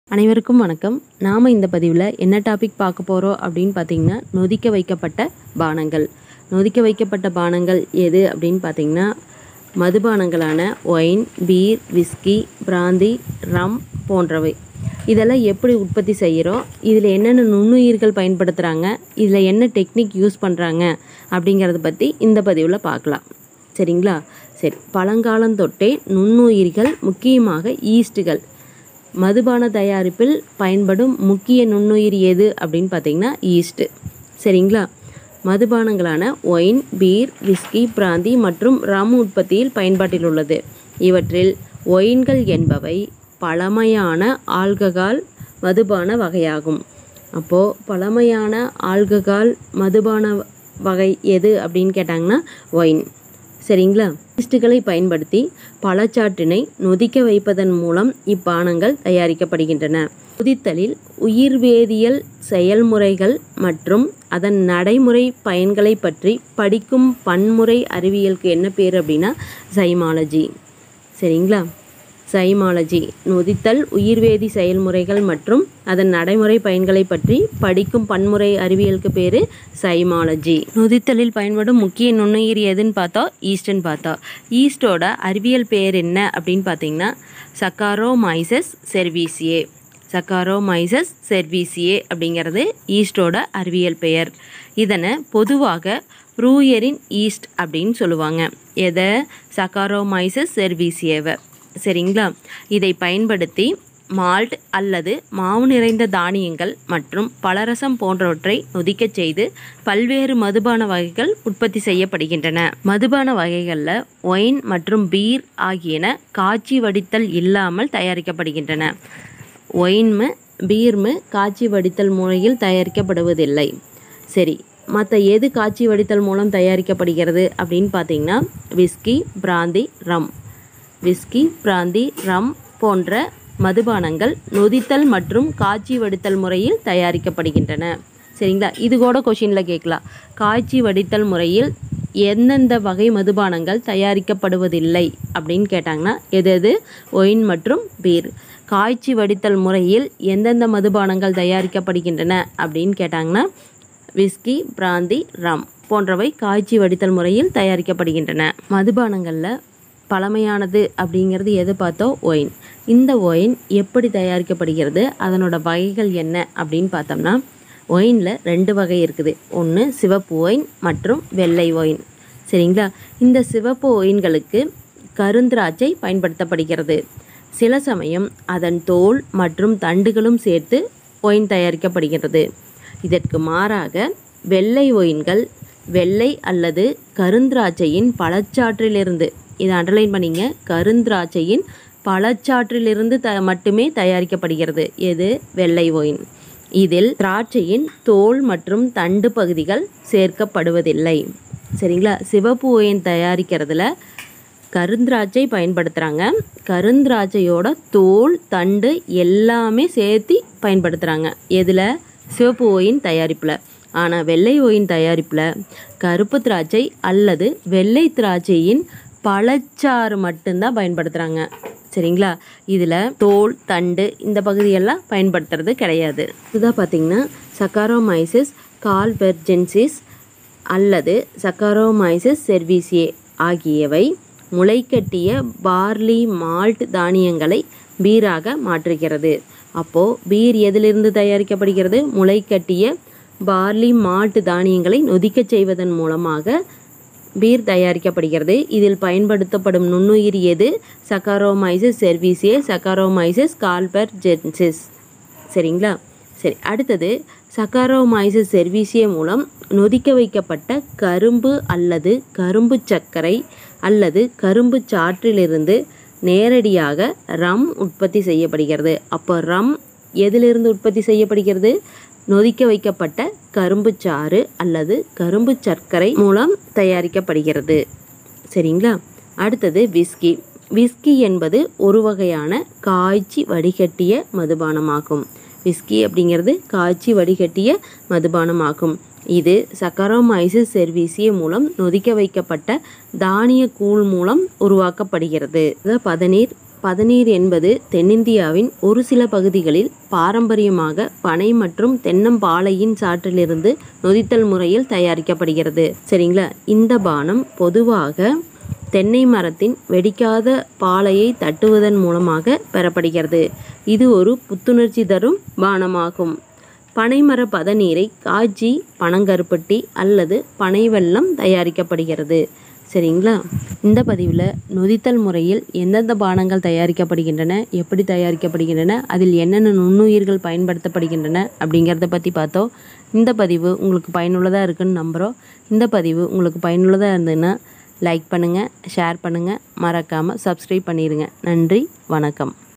அனைவருக்கும் வணக்கம். நாம் இந்த பதிவில் என்ன டாபிக் பார்க்க போகிறோம் அப்படின்னு பார்த்தீங்கன்னா, நொதிக்க வைக்கப்பட்ட பானங்கள். நொதிக்க வைக்கப்பட்ட பானங்கள் எது அப்படின்னு பார்த்தீங்கன்னா, மதுபானங்களான wine, beer, whisky, brandy, rum போன்றவை. இதெல்லாம் எப்படி உற்பத்தி செய்கிறோம், இதில் என்னென்ன நுண்ணுயிர்கள் பயன்படுத்துகிறாங்க, இதில் என்ன டெக்னிக் யூஸ் பண்ணுறாங்க அப்படிங்கிறத பற்றி இந்த பதிவில் பார்க்கலாம். சரிங்களா? சரி, பழங்காலந்தொட்டே நுண்ணுயிர்கள், முக்கியமாக ஈஸ்ட்டுகள், மதுபான தயாரிப்பில் பயன்படும் முக்கிய நுண்ணுயிர் எது அப்படின்னு பார்த்தீங்கன்னா ஈஸ்ட்டு. சரிங்களா? மதுபானங்களான ஒயின், பீர், விஸ்கி, பிராந்தி மற்றும் ரம் உற்பத்தியில் பயன்பாட்டில் உள்ளது. இவற்றில் ஒயின்கள் என்பவை பழமையான ஆல்கஹால் மதுபான வகையாகும். அப்போது பழமையான ஆல்கஹால் மதுபான வகை எது அப்படின்னு கேட்டாங்கன்னா ஒயின். சரிங்களா? ஈஸ்ட்டுகளை பயன்படுத்தி பழச்சாற்றினை நொதிக்க வைப்பதன் மூலம் இப்பானங்கள் தயாரிக்கப்படுகின்றன. நொதித்தலில் உயிர்வேதியியல் செயல்முறைகள் மற்றும் அதன் நடைமுறை பயன்களை பற்றி படிக்கும் பன்முறை அறிவியலுக்கு என்ன பேர் அப்படின்னா சைமாலஜி. சரிங்களா? சைமாலஜி. நொதித்தல், உயிர்வேதி செயல்முறைகள் மற்றும் அதன் நடைமுறை பயன்களை பற்றி படிக்கும் பன்முறை அறிவியலுக்கு பேர் சைமாலஜி. நொதித்தலில் பயன்படும் முக்கிய நுண்ணுயிர் எதுன்னு பார்த்தோம், ஈஸ்ட்ன்னு பார்த்தோம். ஈஸ்டோட அறிவியல் பேர் என்ன அப்படின்னு பார்த்தீங்கன்னா சக்காரோமைசஸ் செர்வீசியே. சக்காரோமைசஸ் செர்வீசியே அப்படிங்கிறது ஈஸ்டோட அறிவியல் பெயர். இதனை பொதுவாக ப்ரூயரின் ஈஸ்ட் அப்படின்னு சொல்லுவாங்க. எதை? சக்காரோமைசஸ் செர்வீசியேவை. சரிங்களா? இதை பயன்படுத்தி மால்ட் அல்லது மாவு நிறைந்த தானியங்கள் மற்றும் பலரசம் போன்றவற்றை நொதிக்கச் செய்து பல்வேறு மதுபான வகைகள் உற்பத்தி செய்யப்படுகின்றன. மதுபான வகைகளில் ஒயின் மற்றும் பீர் ஆகியன காய்ச்சி வடித்தல் இல்லாமல் தயாரிக்கப்படுகின்றன. ஒயின்மு பீர்மு காய்ச்சி வடித்தல் முறையில் தயாரிக்கப்படுவதில்லை. சரி, மற்ற எது காய்ச்சி வடித்தல் மூலம் தயாரிக்கப்படுகிறது அப்படின்னு பார்த்தீங்கன்னா விஸ்கி, பிராந்தி, ரம். விஸ்கி, பிராந்தி, ரம் போன்ற மதுபானங்கள் நொதித்தல் மற்றும் காய்ச்சி வடித்தல் முறையில் தயாரிக்கப்படுகின்றன. சரிங்களா? இது கூட கொஷினில் கேட்கலாம். காய்ச்சி வடித்தல் முறையில் எந்தெந்த வகை மதுபானங்கள் தயாரிக்கப்படுவதில்லை அப்படின்னு கேட்டாங்கன்னா எது? ஒயின் மற்றும் பீர். காய்ச்சி வடித்தல் முறையில் எந்தெந்த மதுபானங்கள் தயாரிக்கப்படுகின்றன அப்படின்னு கேட்டாங்கன்னா விஸ்கி, பிராந்தி, ரம் போன்றவை காய்ச்சி வடித்தல் முறையில் தயாரிக்கப்படுகின்றன. மதுபானங்களில் பழமையானது அப்படிங்கிறது எது பார்த்தோம்? ஒயின். இந்த ஒயின் எப்படி தயாரிக்கப்படுகிறது, அதனோட வகைகள் என்ன அப்படின்னு பார்த்தோம்னா ஒயினில் 2 வகை இருக்குது. ஒன்று சிவப்பு ஒயின் மற்றும் வெள்ளை ஒயின். சரிங்களா? இந்த சிவப்பு ஒயின்களுக்கு கருந்திராட்சை பயன்படுத்தப்படுகிறது. சில சமயம் அதன் தோல் மற்றும் தண்டுகளும் சேர்த்து ஒயின் தயாரிக்கப்படுகிறது. இதற்கு மாறாக வெள்ளை ஒயின்கள் வெள்ளை அல்லது கருந்திராட்சையின் பழச்சாற்றிலிருந்து, இதை அண்டர்லைன் பண்ணிங்க, கருந்திராட்சையின் பழச்சாற்றிலிருந்து மட்டுமே தயாரிக்கப்படுகிறது. எது? வெள்ளை ஒயின். இதில் திராட்சையின் தோல் மற்றும் தண்டு பகுதிகள் சேர்க்கப்படுவதில்லை. சரிங்களா? சிவப்பு ஒயின் தயாரிக்கிறதுல கருந்திராட்சை பயன்படுத்துகிறாங்க. கருந்திராட்சையோட தோல், தண்டு எல்லாமே சேர்த்து பயன்படுத்துகிறாங்க. எதில்? சிவப்பு ஒயின் தயாரிப்பில். ஆனால் வெள்ளை ஒயின் தயாரிப்பில் கருப்பு திராட்சை அல்லது வெள்ளை திராட்சையின் பழச்சாறு மட்டும்தான் பயன்படுத்துகிறாங்க. சரிங்களா? இதில் தோல், தண்டு இந்த பகுதியெல்லாம் பயன்படுத்துறது கிடையாது. இதுதான் பார்த்திங்கன்னா சக்காரோமைசஸ் கால்பெர்ஜென்சிஸ் அல்லது சக்காரோமைசஸ் செர்வீசியே ஆகியவை முளைக்கட்டிய பார்லி மால்ட் தானியங்களை பீராக மாற்றுகிறது. அப்போது பீர் எதிலிருந்து தயாரிக்கப்படுகிறது? முளைக்கட்டிய பார்லி மால்ட் தானியங்களை நொதிக்கச் செய்வதன் மூலமாக பீர் தயாரிக்கப்படுகிறது. இதில் பயன்படுத்தப்படும் நுண்ணுயிர் எது? சக்காரோமைசஸ் செர்வீசியே, சக்காரோமைசஸ் கால்பெர்ஜென்சிஸ். சரிங்களா? சரி, அடுத்தது சக்காரோமைசஸ் செர்வீசியே மூலம் நொதிக்க வைக்கப்பட்ட கரும்பு அல்லது கரும்பு சர்க்கரை அல்லது கரும்பு சாற்றிலிருந்து நேரடியாக ரம் உற்பத்தி செய்யப்படுகிறது. அப்போ ரம் எதிலிருந்து உற்பத்தி செய்யப்படுகிறது? நொதிக்க வைக்கப்பட்ட கரும்பு சாறு அல்லது கரும்பு சர்க்கரை மூலம் தயாரிக்கப்படுகிறது. சரிங்களா? அடுத்தது விஸ்கி. விஸ்கி என்பது ஒரு வகையான காய்ச்சி வடிகட்டிய மதுபானமாகும். விஸ்கி அப்படிங்கிறது காய்ச்சி வடிகட்டிய மதுபானமாகும். இது சக்காரோமைசஸ் செர்வீசியே மூலம் நொதிக்க வைக்கப்பட்ட தானிய கூழ் மூலம் உருவாக்கப்படுகிறது. பதநீர், பதநீர் என்பது தென்னிந்தியாவின் ஒரு சில பகுதிகளில் பாரம்பரியமாக பனை மற்றும் தென்னம்பாளையின் சாற்றிலிருந்து நொதித்தல் முறையில் தயாரிக்கப்படுகிறது. சரிங்களா? இந்த பானம் பொதுவாக தென்னை மரத்தின் வெடிக்காத பாளையை தட்டுவதன் மூலமாக பெறப்படுகிறது. இது ஒரு புத்துணர்ச்சி தரும் பானமாகும். பனைமர பதநீரை காய்ச்சி பனங்கருப்பட்டி அல்லது பனை வெல்லம் தயாரிக்கப்படுகிறது. சரிங்களா? இந்த பதிவில் நொதித்தல் முறையில் எந்தெந்த பானங்கள் தயாரிக்கப்படுகின்றன, எப்படி தயாரிக்கப்படுகின்றன, அதில் என்னென்ன நுண்ணுயிர்கள் பயன்படுத்தப்படுகின்றன அப்படிங்கிறத பற்றி பார்த்தோம். இந்த பதிவு உங்களுக்கு பயனுள்ளதாக இருக்குன்னு நம்புகிறோம். இந்த பதிவு உங்களுக்கு பயனுள்ளதாக இருந்ததுன்னா லைக் பண்ணுங்கள், ஷேர் பண்ணுங்கள், மறக்காமல் சப்ஸ்கிரைப் பண்ணிடுங்க. நன்றி, வணக்கம்.